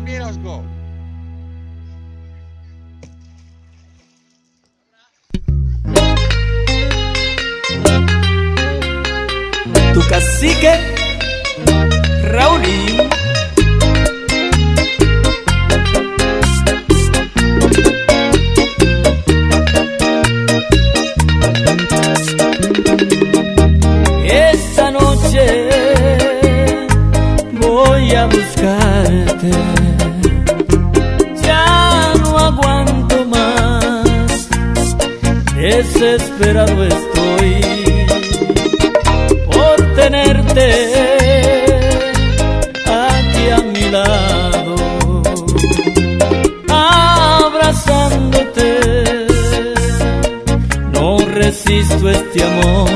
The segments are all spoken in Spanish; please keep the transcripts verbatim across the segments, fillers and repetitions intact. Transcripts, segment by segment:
Let's go. Tu cacique, Raulín. Esta noche voy a buscarte, ya no aguanto más, desesperado estoy por tenerte aquí a mi lado, abrazándote. No resisto este amor.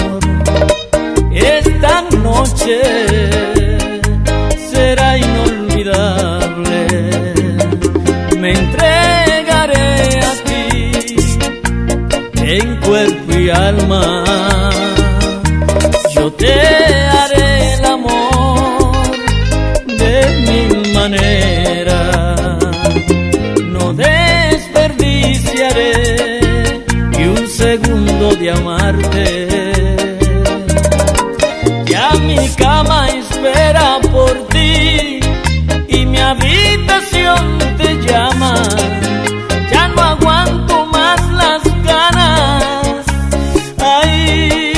Esta noche será inolvidable. Me entregaré a ti en cuerpo y alma. Yo te haré el amor de mil maneras. No desperdiciaré ni un segundo de amarte. Ya mi cama espera por ti y mi habitación te llama. Ya no aguanto más las ganas. Ay,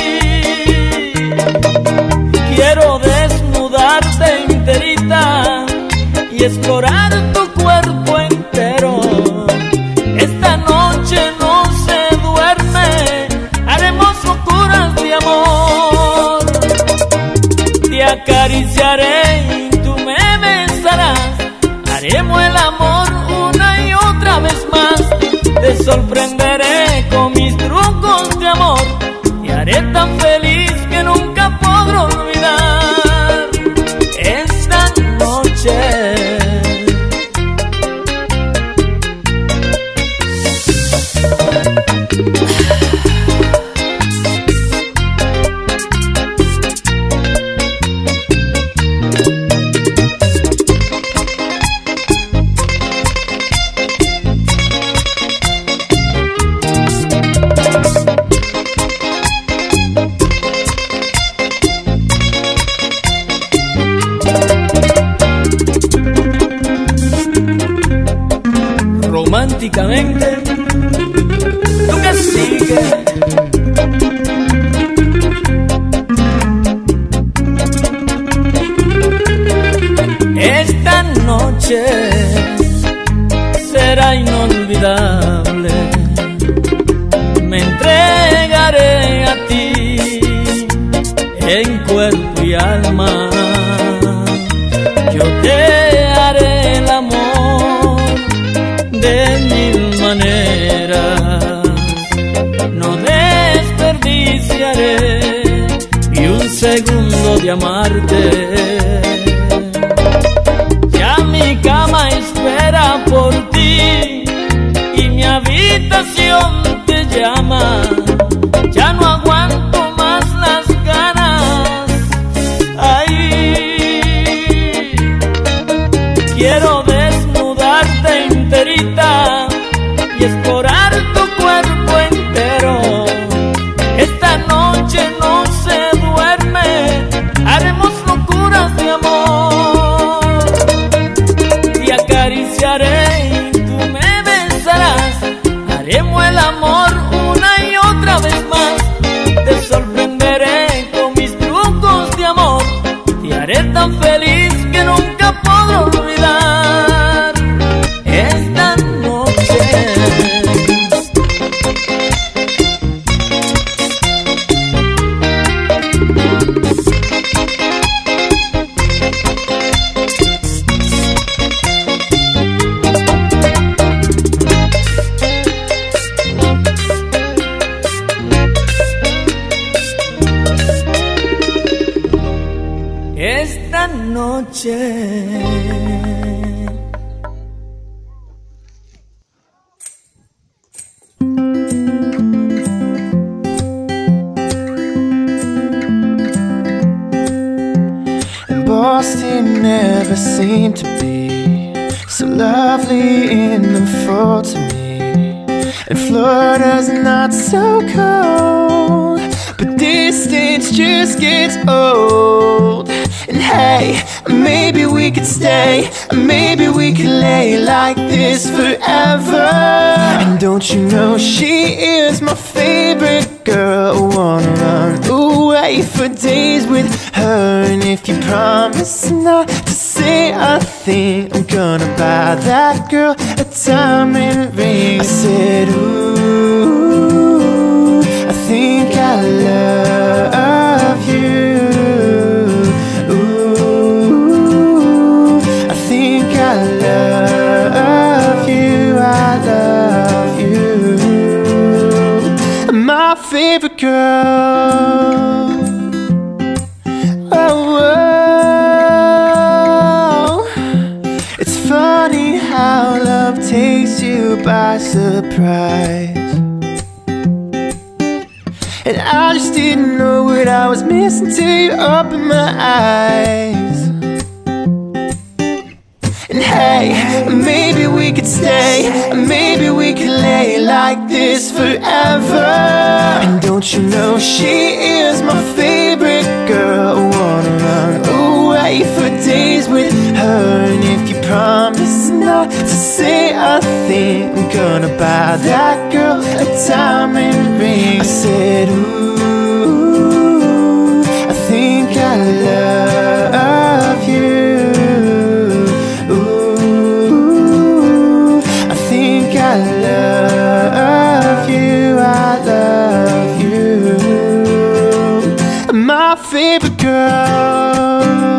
quiero desnudarte enterita y explorar tu cuerpo entero. Esta noche no se duerme, haremos locuras de amor. Te acariciaré y tú me besarás. Haremos el amor una y otra vez más. Te sorprenderé con mis trucos de amor. Te haré tan feliz que nunca podré olvidar esta noche. Románticamente, tu cacique. Esta noche será inolvidable. Me entregaré a ti en cuerpo y alma. Yo te haré el amor de mil maneras. No desperdiciaré ni un segundo de amarte. Ya mi cama espera por ti y mi habitación te llama. Ya no aguanto más las ganas. Ay, quiero desnudarte enterita y explorar tu cuerpo entero. Esta noche no se duerme, haremos locuras de amor. Te acariciaré y tú me besarás. Haremos el amor una y otra vez más. Te sorprenderé con mis trucos de amor. Te haré tan feliz que nunca podré olvidar esta noche. Esta noche Boston never seemed to be so lovely in the fall to me, and Florida's not so cold, but distance just gets old. And hey, maybe we could stay, maybe we could lay like this forever. And don't you know she is my favorite girl? I wanna run away for days with her. And if you promise not to say a thing, I'm gonna buy that girl a diamond ring. I said, ooh, I think I love you. Ooh, I think I love you. I love you. My favorite girl. Oh, oh. It's funny how love takes you by surprise, and I just didn't know what I was missing till you opened my eyes. And hey, maybe we could stay, maybe we could lay like this forever. And don't you know she is my favorite girl? I wanna run away for days with her. And if you promise not to say a thing, I'm gonna buy that girl a diamond ring. I said, ooh, I think I love you. Ooh, I think I love you. I love you. My favorite girl.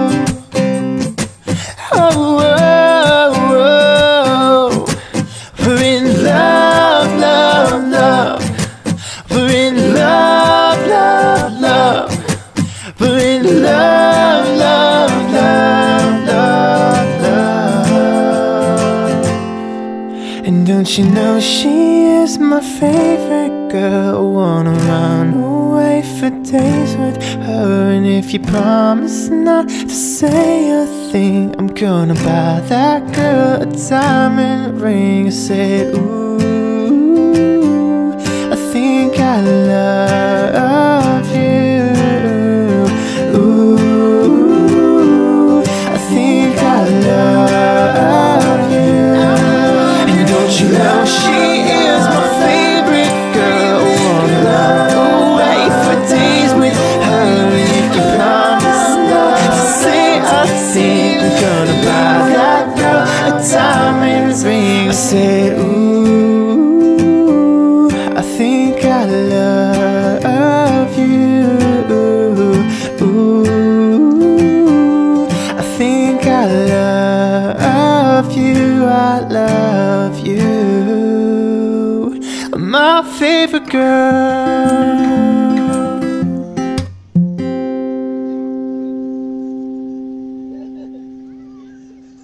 Oh, oh, oh. We're in love, love, love. We're in love, love, love. We're in love, love, love, love, love. And don't you know she is my favorite girl? I wanna run away for days with her. And if you promise not to say a thing, I'm gonna buy that girl a diamond ring. I said, ooh, I think I love you. Ooh, I think I love you. And don't you know she is my favorite girl? I wanna run away for days with her. And if you promise not to say a thing, I'm gonna buy that girl a diamond ring. I said, ooh, I think I love you. Ooh, I think I love you. I love you. My favorite girl.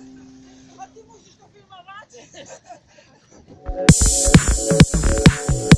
A ty musisz to filmować?